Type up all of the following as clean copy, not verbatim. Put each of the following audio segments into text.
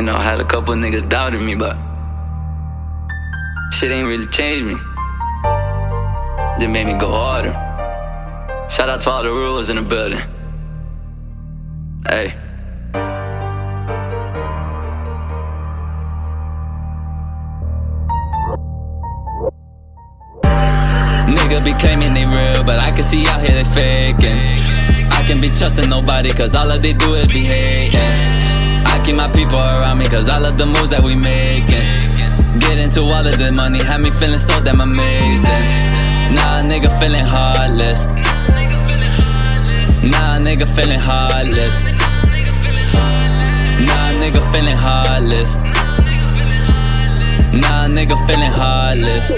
know, I had a couple niggas doubting me, but shit ain't really changed me. Just made me go harder. Shout out to all the rules in the building. Hey. Niggas be claiming they real, but I can see out here they faking. I can't be trusting nobody, cause all that they do is be hating. I keep my people around me, cause I love the moves that we making. Get into all of the money, have me feeling so damn amazing. Nah, nigga feeling heartless. Nah, nigga feeling heartless. Nah, nigga feeling heartless. Nah, nigga feeling heartless.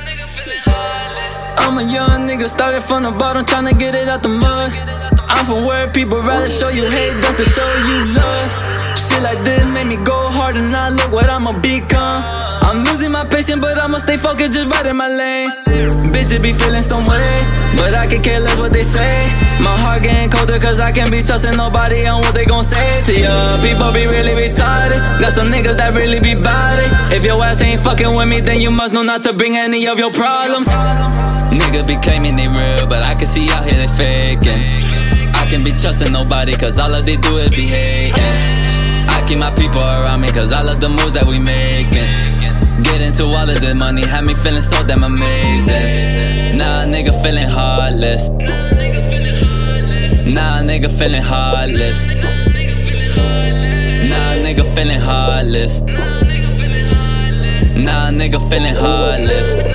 I'm a young nigga, started from the bottom, tryna get it out the mud. I'm from where people rather show you hate than to show you love. Shit like this made me go hard and now look what I'ma become. I'm losing my patience, but I'ma stay focused, just right in my lane. Bitches be feeling some way, but I can care less what they say. My heart getting colder cause I can't be trusting nobody on what they gon' say to ya. People be really retarded, got some niggas that really be bout it. If your ass ain't fucking with me, then you must know not to bring any of your problems. Niggas be claiming they real, but I can see out here they faking. I can't be trusting nobody, cause all that they do is be hating. I keep my people around me, cause I love the moves that we making. Get into all of the money, have me feeling so damn amazing. Nah, nigga feeling heartless. Nah, nigga feeling heartless. Nah, nigga feeling heartless. Nah, nigga feeling heartless.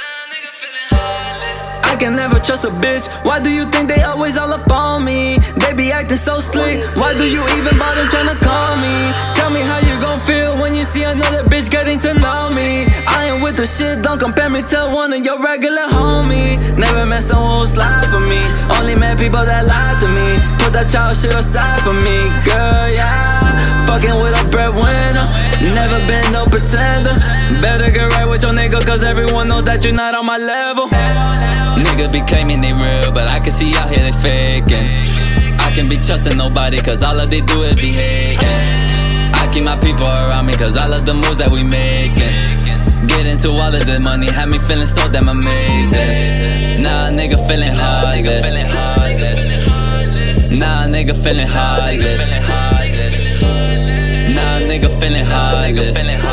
I can never trust a bitch. Why do you think they always all up on me? They be acting so slick. Why do you even bother tryna call me? Tell me how you gon' feel when you see another bitch getting to know me. I ain't with the shit, don't compare me to one of your regular homies. Never met someone who slide for me. Only met people that lie to me. Put that child shit aside for me, girl, yeah. Fucking with a breadwinner, never been no pretender. Better get right with your nigga, cause everyone knows that you're not on my level. Niggas be claiming they real, but I can see out here they faking. I can't be trusting nobody, cause all that they do is be hating. I keep my people around me, cause I love the moves that we making. Get into all of the money, have me feeling so damn amazing. Nah, nigga feeling heartless. Nah, nigga feeling heartless. Nah, nigga feeling heartless.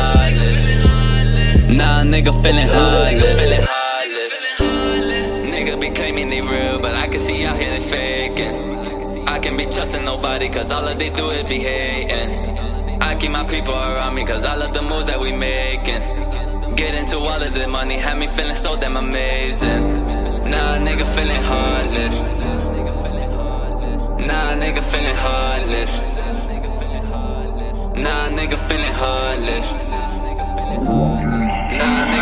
Nah, nigga feeling heartless. Niggas be claiming they real, but I can see out here they faking. I can't be trusting nobody, cause all that they do is be hating. I keep my people around me, cause I love the moves that we making. Get into all of the money, have me feeling so damn amazing. Nah, nigga feeling heartless. Nah, nigga feeling heartless. Nah, nigga feeling heartless. Nah,